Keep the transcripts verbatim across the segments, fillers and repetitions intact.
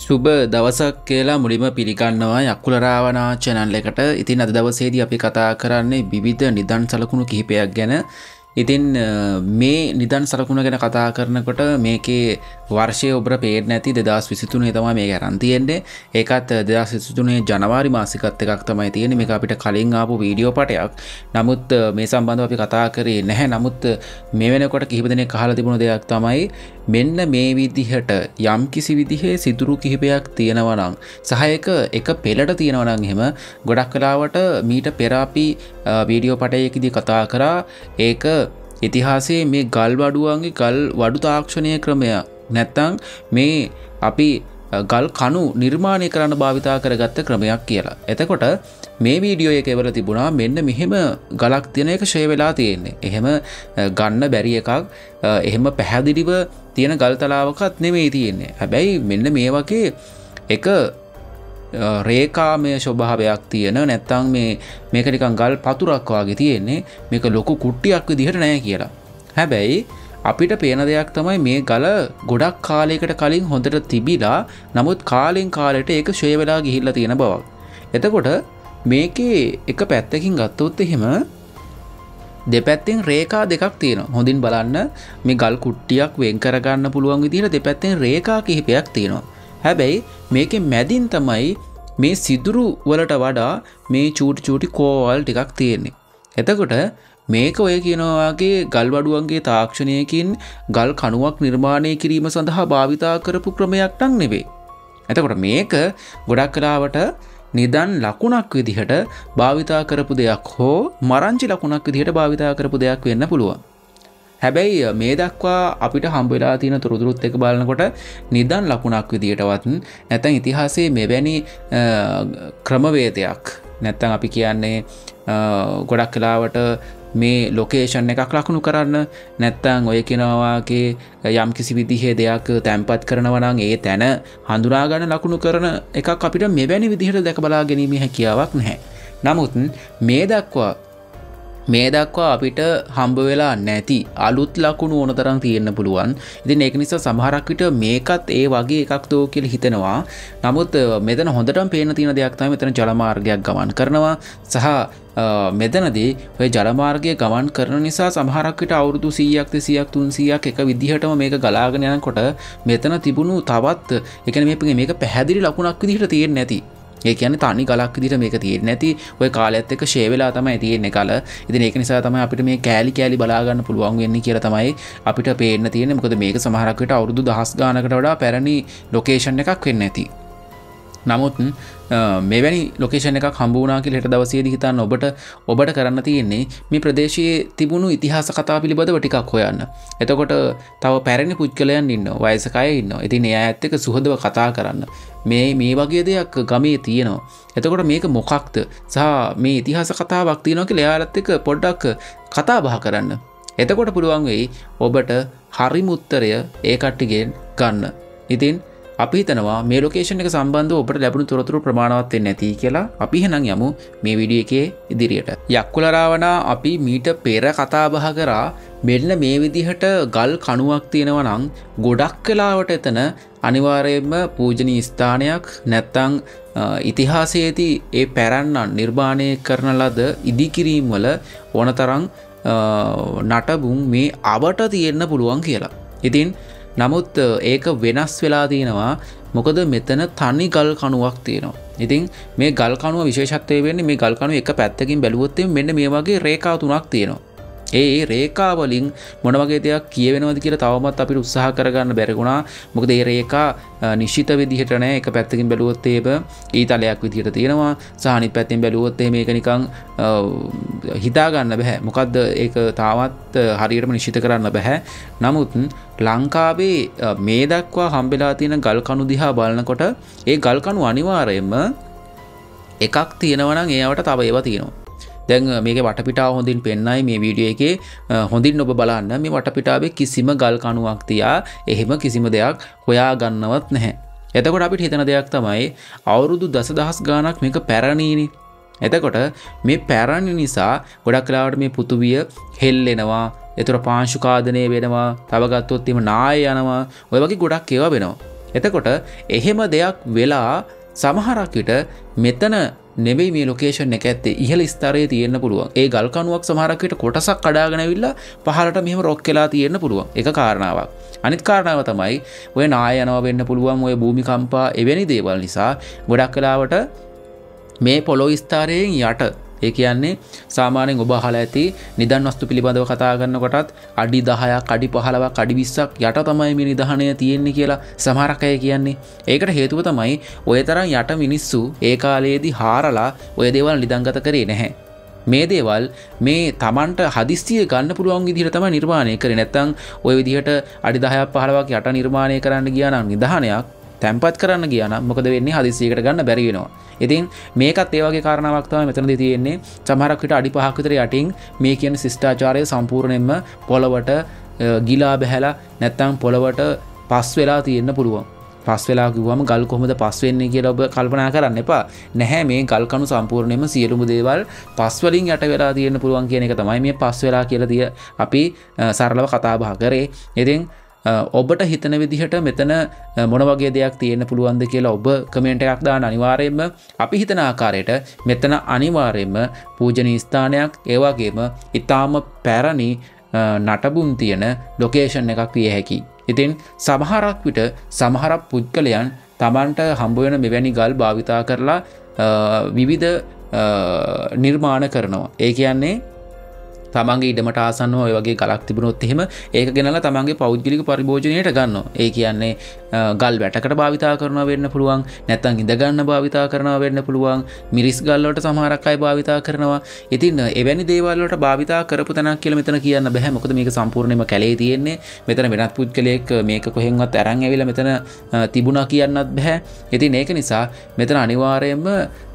සුබ දවසක් කියලා මුලින්ම පිළිගන්නවා යක්කුලරාවනා channel එකට. ඉතින් අද දවසේදී අපි කතා කරන්නේ විවිධ නිදන් සලකුණු කිහිපයක් ගැන. ඉතින් මේ නිදන් සලකුණ ගැන කතා කරනකොට මේකේ වර්ෂය ඔබට පේන්නේ නැති දෙදාස් විසිතුනේ තමයි මේක අරන් තියෙන්නේ. ඒකත් දෙදාස් විසිතුනේ ජනවාරි මාසිකත් එකක් තමයි තියෙන්නේ. මේක අපිට කලින් ආපු වීඩියෝ පටයක්. නමුත් මේ සම්බන්ධව අපි කතා කරේ නැහැ. නමුත් මේ වෙනකොට කිහිප දෙනෙක් අහලා තිබුණ දෙයක් තමයි මෙන්න මේ විදිහට යම් කිසි විදිහේ සිදුරු කිහිපයක් තියෙනවා නම් සහ එක එක පෙළට තියෙනවා නම් එහෙම ගොඩක් වෙලාවට මීට පෙර අපි වීඩියෝ පටයකදී කතා කරා ඒක ඉතිහාසයේ මේ ගල් වඩුවන්ගේ ගල් වඩු තාක්ෂණය ක්‍රමය නැත්තම් මේ අපි ගල් කණු නිර්මාණය කරන්න භාවිතා කරගත්ත ක්‍රමයක් කියලා. එතකොට මේ වීඩියෝ එකේ වල තිබුණා මෙන්න මෙහෙම ගලක් තියෙන එක ෂේ වෙලා තියෙන්නේ. එහෙම ගන්න බැරි එකක් එහෙම පැහැදිලිව තියෙන ගල් තලාවකත් නෙමෙයි තියෙන්නේ. හැබැයි මෙන්න මේ වගේ එක රේඛාමය ස්වභාවයක් තියෙන නැත්තම් මේ මේක නිකන් ගල් පතුරක් වගේ තියෙන්නේ. මේක ලොකු කුට්ටියක් විදිහට නැහැ කියලා. හැබැයි අපිට පේන දෙයක් තමයි මේ ගල ගොඩක් කාලයකට කලින් හොඳට තිබිලා නමුත් කාලෙන් කාලෙට ඒක ෂේ වෙලා ගිහිල්ලා තියෙන බවක්. එතකොට මේකේ එක පැත්තකින් ගත්තොත් එහෙම දෙපැත්තෙන් රේඛා දෙකක් තියෙනවා. හොඳින් බලන්න මේ ගල් කුට්ටියක් වෙන් කරගන්න පුළුවන් විදිහට දෙපැත්තෙන් රේඛා කිහිපයක් තියෙනවා. හැබැයි මේකේ මැදින් තමයි මේ සිදුරු වලට වඩා මේ චූටි චූටි කෝවල් ටිකක් තියෙන්නේ. එතකොට මේක ඔය කියනවා වගේ ගල් වඩුවන්ගේ තාක්ෂණයකින් ගල් කණුවක් නිර්මාණය කිරීම සඳහා භාවිතා කරපු ක්‍රමයක් නම් නෙවෙයි. එතකොට මේක ගොඩක් කලාවට නිදන් ලකුණක් විදිහට භාවිතා කරපු දෙයක් හෝ මරංචි ලකුණක් විදිහට භාවිතා කරපු දෙයක් වෙන්න පුළුවන්. හැබැයි මේ දක්වා අපිට හම්බ වෙලා තියෙන තොරතුරුත් එක බලනකොට නිදන් ලකුණක් විදිහටවත් නැත්නම් ඉතිහාසයේ මෙවැනි ක්‍රමවේදයක් නැත්නම් අපි කියන්නේ ගොඩක් කලාවට මේ ලොකේෂන් එකක් ලකුණු කරන්න නැත්නම් ඔය කියනවාගේ යම් කිසි විදිහේ දෙයක් තැම්පත් කරනවා නම් ඒ තැන හඳුනා ගන්න ලකුණු කරන එකක් අපිට මෙවැනි විදිහට දැක බලා ගැනීමේ හැකියාවක් නැහැ. නමුත් මේ දක්වා මේ දක්වා අපිට හම්බ වෙලා නැති අලුත් ලකුණු ඕන තරම් තියෙන්න පුළුවන්. ඉතින් ඒක නිසා සමහරක් විට මේකත් ඒ වගේ එකක් දෝ කියලා හිතෙනවා. නමුත් මෙතන හොඳටම පේන තියෙන දෙයක් තමයි මෙතන ජල මාර්ගයක් ගමන් කරනවා සහ මෙතනදී ඔය ජල මාර්ගයේ ගමන් කරන නිසා සමහරක් විට අවුරුදු සීයක් දෙසීයක් තුන්සීයක් එක විදිහටම මේක ගලාගෙන යනකොට මෙතන තිබුණු තවත් ඒ කියන්නේ මේ මේක පැහැදිලි ලකුණක් විදිහට තියෙන්නේ නැති. ඒ කියන්නේ තනි ගලක් විදිහට මේක තියෙන්නේ නැති. ඔය කාලයත් එක්ක ෂේ වෙලා තමයි තියෙන්නේ ගල. ඉතින් ඒක නිසා තමයි අපිට මේ කෑලි කෑලි බලා ගන්න පුළුවන් වෙන්නේ කියලා තමයි අපිට පේන්න තියෙන්නේ. මොකද මේක සමහරක් විට අවුරුදු දහස් ගානකට වඩා පැරණි ලොකේෂන් එකක් වෙන්නේ නැති. නමුත් මෙවැනි ලොකේෂන් එකක් හම්බ වුණා කියලා හෙට දවසේදී හිතන්න ඔබට ඔබට කරන්න තියෙන්නේ මේ ප්‍රදේශයේ තිබුණු ඉතිහාස කතා පිළිබඳව ටිකක් හොයන්න. එතකොට තව පැරණි පුද්ගලයන් ඉන්නවා, වයසක අය ඉන්නවා. ඉතින් ඒ අයත් එක්ක සුහදව කතා කරන්න. මේ මේ වගේ දෙයක් ගමේ තියෙනවා. එතකොට මේක මොකක්ද? සහ මේ ඉතිහාස කතාවක් තියෙනවා කියලා එයාලත් එක්ක පොඩ්ඩක් කතා බහ කරන්න. එතකොට පුළුවන් වෙයි ඔබට හරිම උත්තරය ඒ කට්ටියගෙන් ගන්න. ඉතින් අපි හිතනවා මේ ලොකේෂන් එක සම්බන්ධව ඔබට ලැබුණු තොරතුරු ප්‍රමාණවත් වෙන්නේ නැති කියලා. අපි එහෙනම් යමු මේ වීඩියෝ එකේ ඉදිරියට. යක්කුලරාවනා අපි මීට පෙර කතා බහ කරා මෙන්න මේ විදිහට ගල් කණුවක් තියෙනවා නම් ගොඩක් වෙලාවට එතන අනිවාර්යයෙන්ම පූජනීය ස්ථානයක් නැත්නම් ඉතිහාසයේදී ඒ පැරණන් නිර්මාණය කරන ලද ඉදිකිරීම් වල ඕනතරම් නටබුන් මේ අවට තියෙන්න පුළුවන් කියලා. ඉතින් නමුත් ඒක වෙනස් වෙලා තියෙනවා. මොකද මෙතන තනි ගල් කණුවක් තියෙනවා. ඉතින් මේ ගල් කණුව විශේෂත්වය වෙන්නේ මේ ගල් කණුව එක පැත්තකින් බැලුවොත් මෙන්න මේ වගේ රේඛා තුනක් තියෙනවා. ඒ රේඛා වලින් මොන වගේ දෙයක් කියවෙනවද කියලා තවමත් අපිට උත්සාහ කරගන්න බැරි වුණා. මොකද මේ රේඛා නිශ්චිත විදිහට නැහැ. එක පැත්තකින් බැලුවොත් ඒක ඊතලයක් විදිහට තියෙනවා. සහ අනිත් පැත්තෙන් බැලුවොත් මේක නිකන් හිතා ගන්න බෑ. මොකද්ද ඒක තාමත් හරියටම නිශ්චිත කරන්න බෑ. නමුත් ලංකාවේ මේ දක්වා හම්බෙලා තියෙන ගල් කණු දිහා බලනකොට ඒ ගල් කණු අනිවාර්යයෙන්ම එකක් තියෙනවා නම් ඒවට තව ඒවා තියෙනවා. දැන් මේකේ වටපිටාව හොඳින් පෙන්නයි මේ වීඩියෝ එකේ හොඳින් ඔබ බලන්න. මේ වටපිටාවේ කිසිම ගල් කණුවක් තියා එහෙම කිසිම දෙයක් හොයා ගන්නවත් නැහැ. එතකොට අපිට හිතන දෙයක් තමයි අවුරුදු දසදහස් ගාණක් මේක පැරණීනේ. එතකොට මේ පැරණි නිසා ගොඩක් වෙලාවට මේ පෘථුවිය හෙල්ලෙනවා. ඒතර පාංශු කාදනය වෙනවා. තව ගත්තොත් එimhe නාය යනවා. ඔය වගේ ගොඩක් ඒවා වෙනවා. එතකොට එහෙම දෙයක් වෙලා සමහරක් විට මෙතන නෙවෙයි මේ ලොකේෂන් එක ඇත්තේ ඉහළ ස්තරයේ තියෙන්න පුළුවන්. ඒ ගල් කණුවක් සමහරක් විට කොටසක් කඩාගෙන ඇවිල්ලා පහළට මෙහෙම රොක් වෙලා තියෙන්න පුළුවන්. ඒක කාරණාවක්. අනිත් කාරණාව තමයි ඔය නාය යනවා වෙන්න පුළුවන් ඔය භූමිකම්පා එවැනි දේවල් නිසා ගොඩක් වෙලාවට මේ පොළොව ස්තරයෙන් යට ඒ කියන්නේ සාමාන්‍යයෙන් ඔබ අහලා ඇති නිදන් වස්තු පිළිබඳව කතා කරනකොටත් අඩි දහයක් අඩි පහළොවක් අඩි විස්සක් යට තමයි මේ නිදහණය තියෙන්නේ කියලා සමහරක් අය කියන්නේ. ඒකට හේතුව තමයි ඔය තරම් යට මිනිස්සු ඒ කාලයේදී හාරලා ඔය දේවල් නිදන්ගත කරේ නැහැ. මේ දේවල් මේ Tamanට හදිස්සිය ගන්න පුළුවන් විදිහට තමයි නිර්මාණය කරේ. නැත්තම් ඔය විදිහට අඩි දහයක් පහළොවක් යට නිර්මාණය කරන්න ගියා නම් නිදහණයක් තැම්පත් කරන්න ගියා නම් මොකද වෙන්නේ? හදිස්සියකට ගන්න බැරි වෙනවා. ඉතින් මේකත් ඒ වගේ කාරණාවක් තමයි මෙතනදී තියෙන්නේ. සමහරක් විට අඩි පහක් විතර යටින් මේ කියන ශිෂ්ටාචාරය සම්පූර්ණයෙන්ම පොළවට ගිලා බහැලා නැත්තම් පොළවට පස් වෙලා තියෙන්න පුළුවන්. පස් වෙලා කිව්වම ගල් කොහොමද පස් වෙන්නේ කියලා ඔබ කල්පනා කරන්න එපා. නැහැ මේ ගල් කණු සම්පූර්ණයෙන්ම සියලුම දේවල් පස් වලින් යට වෙලා තියෙන්න පුළුවන් කියන එක තමයි මේ පස් වෙලා කියලා තිය අපි සරලව කතා බහ කරේ. ඉතින් ඔබට හිතන විදිහට මෙතන මොන වගේ දෙයක් තියෙන්න පුළුවන්ද කියලා ඔබ කමෙන්ට් එකක් දාන්න අනිවාර්යයෙන්ම. අපි හිතන ආකාරයට මෙතන අනිවාර්යයෙන්ම පූජනීය ස්ථානයක් ඒ වගේම ඊටාම පැරණි නටබුන් තියෙන ලොකේෂන් එකක් විය හැකියි. ඉතින් සමහරක් විට සමහරක් පුද්ගලයන් Tamanට හම්බ වෙන මෙවැනි ගල් භාවිතා කරලා විවිධ නිර්මාණ කරනවා. ඒ කියන්නේ තමන්ගේ ඉඩමට ආසන්නව ඔය වගේ ගලක් තිබුණොත් එහෙම ඒක ගෙනලා තමන්ගේ පෞද්ගලික පරිභෝජනයට ගන්නවා. ඒ කියන්නේ ගල් වැටකට භාවිතා කරනවා වෙන්න පුළුවන්. නැත්නම් ඉඳ ගන්න භාවිතා කරනවා වෙන්න පුළුවන්. මිරිස් ගල් වලට සමහරක් අය භාවිතා කරනවා. ඉතින් එවැනි දේවල් වලට භාවිතා කරපු තැනක් කියලා මෙතන කියන්න බෑ. මොකද මේක සම්පූර්ණයෙන්ම කැලේ තියෙන්නේ. මෙතන වෙනත් පුද්ගලයෙක් මේක කොහෙන්වත් අරන් ඇවිල්ලා මෙතන තිබුණා කියන්නත් බෑ. ඉතින් ඒක නිසා මෙතන අනිවාර්යයෙන්ම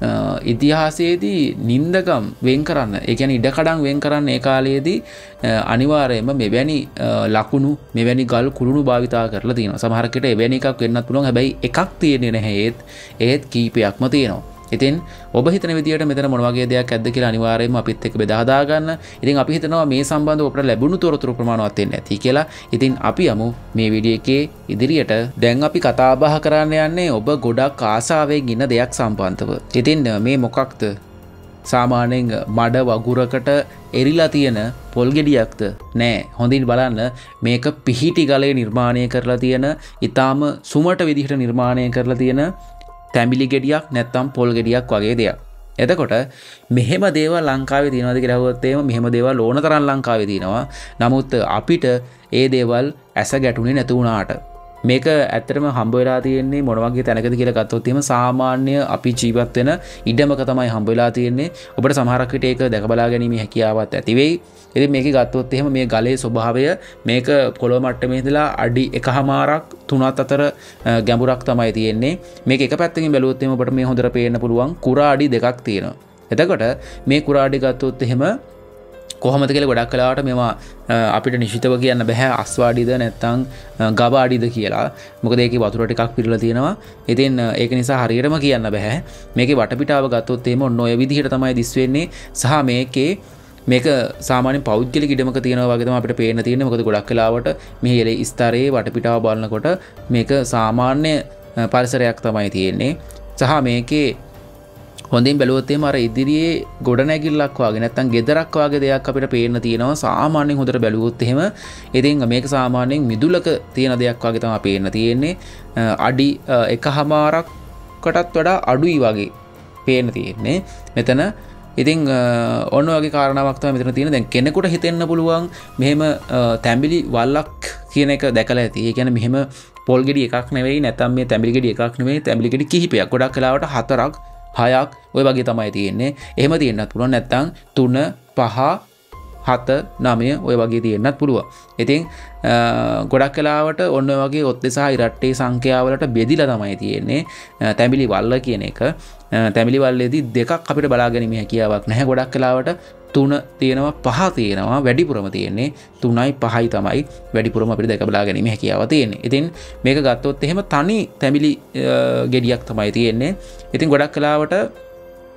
ඉතිහාසයේදී නින්දගම් වෙන් කරන්න, ඒ කියන්නේ ඉඩකඩම් වෙන් කරන්න ඒ කාලයේදී අනිවාර්යයෙන්ම මෙවැනි ලකුණු මෙවැනි ගල් කුළුණු භාවිතා කරලා තියෙනවා. සමහර කෙට එවැනි එකක් වෙන්නත් පුළුවන්. හැබැයි එකක් තියෙන්නේ නැහැ. ඒත් ඒත් කීපයක්ම තියෙනවා. ඉතින් ඔබ හිතන විදියට මෙතන මොන වගේ දෙයක් ඇද්ද කියලා අනිවාර්යයෙන්ම අපිත් එක්ක බෙදා හදා ගන්න. ඉතින් අපි හිතනවා මේ සම්බන්ධව අපට ලැබුණු තොරතුරු ප්‍රමාණවත් වෙන්නේ නැති කියලා. ඉතින් අපි යමු මේ වීඩියෝ එකේ ඉදිරියට. දැන් අපි කතා බහ කරන්න යන්නේ ඔබ ගොඩක් ආසාවෙන් ඉන්න දෙයක් සම්බන්ධව. ඉතින් මේ මොකක්ද? සාමාන්‍යයෙන් මඩ වගුරකට එරිලා තියෙන පොල් ගෙඩියක්ද? නෑ. හොඳින් බලන්න මේක පිහිටි ගලේ නිර්මාණය කරලා තියෙන, ඊටාම සුමට විදිහට නිර්මාණය කරලා තියෙන තැඹිලි ගෙඩියක් නැත්තම් පොල් ගෙඩියක් වගේ දෙයක්. එතකොට මෙහෙම දේවල් ලංකාවේ තියෙනවද කියලා අහුවොත් එහෙම මෙහෙම දේවල් ඕන තරම් ලංකාවේ තියෙනවා. නමුත් අපිට ඒ දේවල් ඇස ගැටුනේ නැතු වුණාට මේක ඇත්තටම හම්බ වෙලා තියෙන්නේ මොන වගේ තැනකද කියලා ගත්තොත් එහෙම සාමාන්‍ය අපි ජීවත් වෙන ඉඩමක තමයි හම්බ වෙලා තියෙන්නේ. ඔබට සමහරක් විට ඒක දැක බලා ගැනීමේ හැකියාවක් ඇති වෙයි. ඉතින් මේක ගත්තොත් එහෙම මේ ගලේ ස්වභාවය මේක පොළොව මට්ටමේ ඉඳලා අඩි එකහමාරක් තුනත් අතර ගැඹුරක් තමයි තියෙන්නේ. මේක එක පැත්තකින් බැලුවොත් එහෙම ඔබට මේ හොඳට පේන්න පුළුවන් කුරා අඩි දෙකක් තියෙනවා. එතකොට මේ කුරා අඩි ගත්තොත් එහෙම කොහොමද කියලා ගොඩක් වෙලාවට මේවා අපිට නිශ්චිතව කියන්න බෑ අස්වාඩිද නැත්නම් ගබාඩිද කියලා. මොකද ඒකේ වතුර ටිකක් පිරලා තියෙනවා. ඉතින් ඒක නිසා හරියටම කියන්න බෑ. මේකේ වටපිටාව ගත්තොත් එහෙම ඔන්න ඔය විදිහට තමයි දිස් වෙන්නේ. සහ මේකේ මේක සාමාන්‍ය පෞද්ගලික ඉඩමක තියෙනවා වගේ තමයි අපිට පේන්න තියෙන්නේ. මොකද ගොඩක් වෙලාවට මේ ඉලේ ස්තරයේ වටපිටාව බලනකොට මේක සාමාන්‍ය පරිසරයක් තමයි තියෙන්නේ. සහ මේකේ හොඳින් බැලුවොත් එහෙම අර ඉදිරියේ ගොඩනැගිල්ලක් වගේ නැත්නම් ගෙදරක් වගේ දෙයක් අපිට පේන්න තියෙනවා සාමාන්‍යයෙන් හොඳට බැලුවොත් එහෙම. ඉතින් මේක සාමාන්‍යයෙන් මිදුලක තියෙන දෙයක් වගේ තමයි පේන්න තියෙන්නේ. අඩි එකහමාරකටත් වඩා අඩුයි වගේ පේන්න තියෙන්නේ මෙතන. ඉතින් ඔන්න වගේ කාරණාවක් තමයි මෙතන තියෙන. දැන් කෙනෙකුට හිතෙන්න පුළුවන් මෙහෙම තැඹිලි වල්ලක් කියන එක දැකලා ඇති. ඒ කියන්නේ මෙහෙම පොල් ගෙඩි එකක් නෙවෙයි නැත්නම් මේ තැඹිලි ගෙඩි එකක් නෙවෙයි තැඹිලි ගෙඩි කිහිපයක්. ගොඩක් වෙලාවට හතරක් හයක් ඔය වගේ තමයි තියෙන්නේ. එහෙම තියෙන්නත් පුළුවන්. නැත්නම් තුන පහ හත නවය ඔය වගේ තියෙන්නත් පුළුවන්. ඉතින් ගොඩක් වෙලාවට ඔන්න ඔය වගේ ඔත්තේ සහ ඉරට්ටේ සංඛ්‍යාවලට බෙදිලා තමයි තියෙන්නේ තැඹිලි වල්ල කියන එක. තැඹිලි වල්ලේදී දෙකක් අපිට බලා ගැනීමේ හැකියාවක් නැහැ. ගොඩක් වෙලාවට තුන තියෙනවා පහ තියෙනවා. වැඩිපුරම තියෙන්නේ තුනයි පහයි තමයි වැඩිපුරම අපිට දැක බලා ගැනීමේ හැකියාව තියෙන්නේ. ඉතින් මේක ගත්තොත් එහෙම තනි තැඹිලි ගෙඩියක් තමයි තියෙන්නේ. ඉතින් ගොඩක් වෙලාවට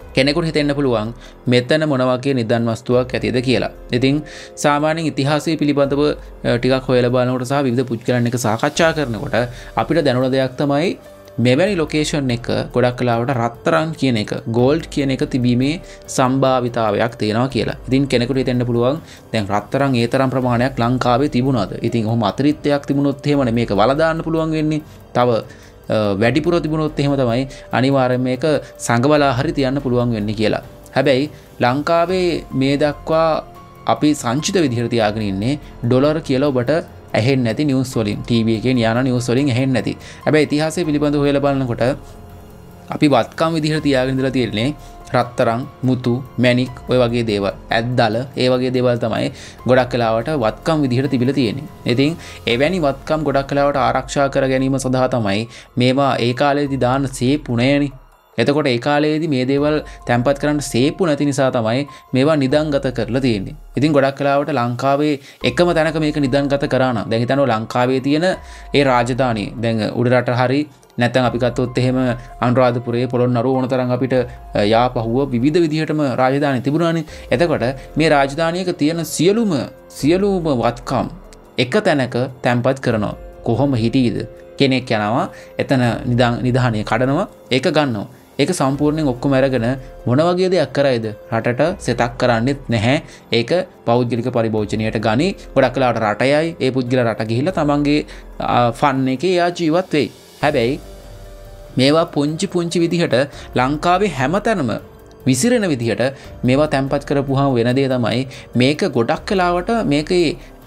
කෙනෙකුට හිතෙන්න පුළුවන් මෙතන මොන වගේ නිදන් වස්තුවක් ඇතිද කියලා. ඉතින් සාමාන්‍යයෙන් ඉතිහාසය පිළිබඳව ටිකක් හොයලා බලනකොට සහ විවිධ පුද්ගලයන් එක්ක සාකච්ඡා කරනකොට අපිට දැනුණ දෙයක් තමයි මෙවැනි ලොකේෂන් එක ගොඩක් කලාවට රත්තරන් කියන එක ගෝල්ඩ් කියන එක තිබීමේ සම්භාවිතාවයක් තියෙනවා කියලා. ඉතින් කෙනෙකුට හිතෙන්න පුළුවන් දැන් රත්තරන් ඒ තරම් ප්‍රමාණයක් ලංකාවේ තිබුණාද? ඉතින් ඔහොම අතිරික්තයක් තිබුණොත් එහෙමනේ මේක වල දාන්න පුළුවන් වෙන්නේ. තව වැඩිපුර තිබුණොත් එහෙම තමයි අනිවාර්යයෙන් මේක සංගවලා හරි තියන්න පුළුවන් වෙන්නේ කියලා. හැබැයි ලංකාවේ මේ දක්වා අපි සංචිත විදිහට තියාගෙන ඉන්නේ ඩොලර් කියලා ඔබට ඇහෙන්නේ නැති නිවුස් වලින් ටීවී එකේ න්යාන නිවුස් වලින් ඇහෙන්නේ නැති. හැබැයි ඉතිහාසය පිළිබඳව හොයලා බලනකොට අපි වත්කම් විදිහට තියාගෙන ඉඳලා තියෙන්නේ රත්තරන්, මුතු, මැණික් ඔය වගේ දේවල්. ඇද්දල ඒ වගේ දේවල් තමයි ගොඩක් වෙලාවට වත්කම් විදිහට තිබිලා තියෙන්නේ. ඉතින් එවැනි වත්කම් ගොඩක් වෙලාවට ආරක්ෂා කර ගැනීම සඳහා තමයි මේවා ඒ කාලේදී දාන සේපු නෑනේ. එතකොට ඒ කාලේදී මේ දේවල් තැම්පත් කරන්න සේපු නැති නිසා තමයි මේවා නිදන්ගත කරලා තියෙන්නේ. ඉතින් ගොඩක් වෙලාවට ලංකාවේ එකම තැනක මේක නිදන්ගත කරා නම් දැන් හිතන්න ලංකාවේ තියෙන ඒ රාජධානිය දැන් උඩරට හරි නැත්නම් අපි ගත්තොත් එහෙම අනුරාධපුරයේ පොළොන්නරුව ඕන තරම් අපිට යාපහුව විවිධ විදිහටම රාජධානි තිබුණානේ. එතකොට මේ රාජධානියක තියෙන සියලුම සියලුම වත්කම් එක තැනක තැම්පත් කරනවා. කොහොම හිටීද? කෙනෙක් යනවා එතන නිදානිය කඩනවා ඒක ගන්නවා. ඒක සම්පූර්ණයෙන් ඔක්කොම අරගෙන මොන වගේ දෙයක් කරයිද? රටට සෙතක් කරන්නේත් නැහැ. ඒක පෞද්ගලික පරිභෝජනයට ගනි. ගොඩක් වෙලාවට රටයයි ඒ පුද්ගල රට ගිහිල්ලා තමන්ගේ ෆන් එකේ යා ජීවත් වෙයි. හැබැයි මේවා පුංචි පුංචි විදිහට ලංකාවේ හැමතැනම විසිරෙන විදිහට මේවා තැම්පත් කරපුවාම වෙන දේ තමයි මේක ගොඩක් වෙලාවට මේකේ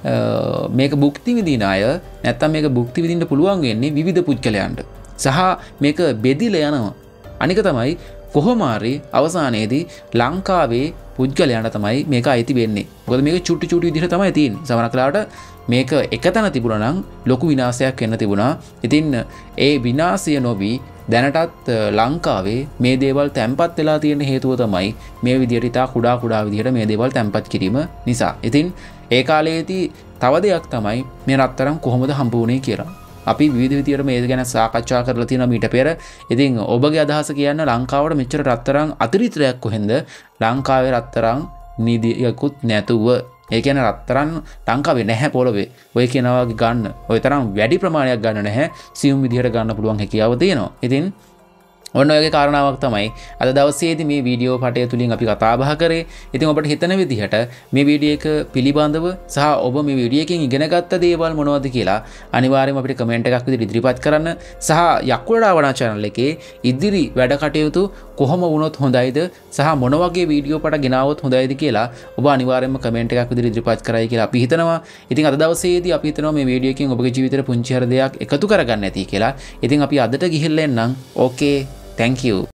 මේක භුක්ති විඳින අය නැත්තම් මේක භුක්ති විඳින්න පුළුවන් වෙන්නේ විවිධ පුද්ගලයන්ට. සහ මේක බෙදිලා යනවා. අනික තමයි කොහොම හරි අවසානයේදී ලංකාවේ පුද්ගලයන්ට තමයි මේක අයිති වෙන්නේ. මොකද මේක චුටි චුටි විදිහට තමයි තියෙන්නේ. සමහරක් වෙලාවට මේක එකතැන තිබුණා නම් ලොකු විනාශයක් වෙන්න තිබුණා. ඉතින් ඒ විනාශය නොවි දැනටත් ලංකාවේ මේ දේවල් තැම්පත් වෙලා තියෙන හේතුව තමයි මේ විදිහට ඉතා කුඩා කුඩා විදිහට මේ දේවල් තැම්පත් කිරීම නිසා. ඉතින් ඒ කාලයේදී තව දෙයක් තමයි මේ රත්තරන් කොහොමද හම්බ වුනේ කියලා. අපි විවිධ විදිහට මේ ගැන සාකච්ඡා කරලා තියෙනවා මීට පෙර. ඉතින් ඔබගේ අදහස කියන්න ලංකාවට මෙච්චර රත්තරන් අතිරිතයක් කොහෙන්ද? ලංකාවේ රත්තරන් නිදියකුත් නැතුව. ඒ කියන්නේ රත්තරන් ලංකාවේ නැහැ පොළවේ. ඔය කියනවා වගේ ගන්න. ඔය තරම් වැඩි ප්‍රමාණයක් ගන්න නැහැ. සියුම් විදිහට ගන්න පුළුවන් හැකියාව තියෙනවා. ඉතින් ඔන්න ඔයගේ කාරණාවක් තමයි අද දවසේදී මේ වීඩියෝ පටය තුලින් අපි කතා බහ කරේ. ඉතින් ඔබට හිතන විදිහට මේ වීඩියෝ එක පිළිබඳව සහ ඔබ මේ වීඩියෝ එකෙන් ඉගෙන ගත්ත දේවල් මොනවද කියලා අනිවාර්යයෙන්ම අපිට කමෙන්ට් එකක් විදිහට ඉදිරිපත් කරන්න. සහ යක්කුලට ආවනා channel එකේ ඉදිරි වැඩ කටයුතු කොහොම වුණොත් හොඳයිද සහ මොන වගේ වීඩියෝ පට ගෙනාවොත් හොඳයිද කියලා ඔබ අනිවාර්යයෙන්ම කමෙන්ට් එකක් විදිහට ඉදිරිපත් කරයි කියලා අපි හිතනවා. ඉතින් අද දවසේදී අපි හිතනවා මේ වීඩියෝ එකෙන් ඔබගේ ජීවිතේට පුංචි හර දෙයක් එකතු කරගන්න ඇති කියලා. ඉතින් අපි අදට ගිහිල්ලා එන්නම්. ඕකේ. Thank you.